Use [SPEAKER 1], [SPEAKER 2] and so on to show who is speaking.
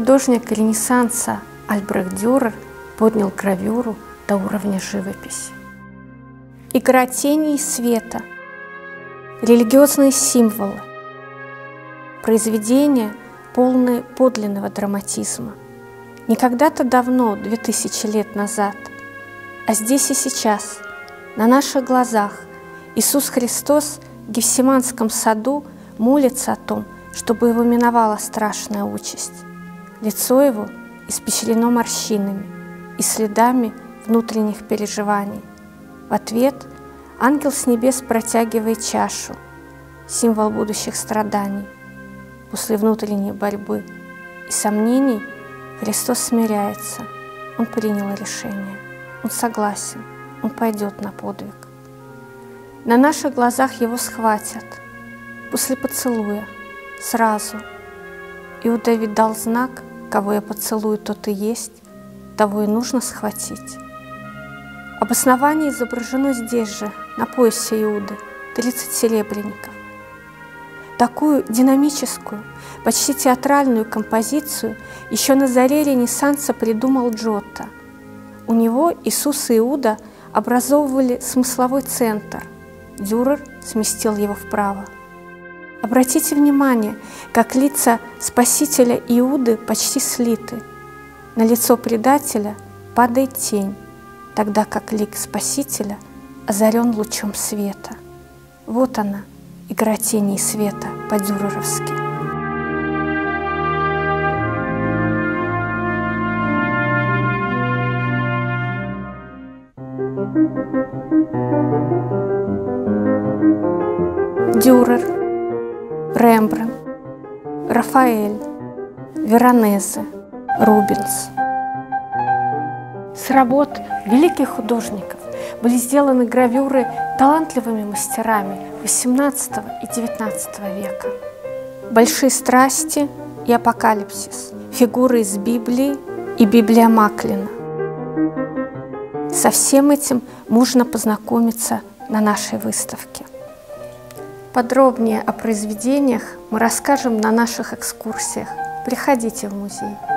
[SPEAKER 1] Художник Ренессанса Альбрехт Дюрер поднял гравюру до уровня живописи. Игра тени и света, религиозные символы, произведения, полные подлинного драматизма. Не когда-то давно, 2000 лет назад, а здесь и сейчас, на наших глазах, Иисус Христос в Гефсиманском саду молится о том, чтобы его миновала страшная участь. Лицо его испещрено морщинами и следами внутренних переживаний. В ответ ангел с небес протягивает чашу, символ будущих страданий. После внутренней борьбы и сомнений Христос смиряется. Он принял решение. Он согласен. Он пойдет на подвиг. На наших глазах его схватят. После поцелуя. Сразу. Иуда ведь дал знак: кого я поцелую, тот и есть, того и нужно схватить. Обоснование изображено здесь же, на поясе Иуды, 30 серебряников. Такую динамическую, почти театральную композицию еще на заре Ренессанса придумал Джотто. У него Иисус и Иуда образовывали смысловой центр. Дюрер сместил его вправо. Обратите внимание, как лица спасителя Иуды почти слиты. На лицо предателя падает тень, тогда как лик спасителя озарен лучом света. Вот она, игра тени и света по-дюреровски. Дюрер, Рембрандт, Рафаэль, Веронезе, Рубенс. С работ великих художников были сделаны гравюры талантливыми мастерами XVIII и XIX века. «Большие страсти» и «Апокалипсис», фигуры из Библии и Библия Маклина. Со всем этим можно познакомиться на нашей выставке. Подробнее о произведениях мы расскажем на наших экскурсиях. Приходите в музей.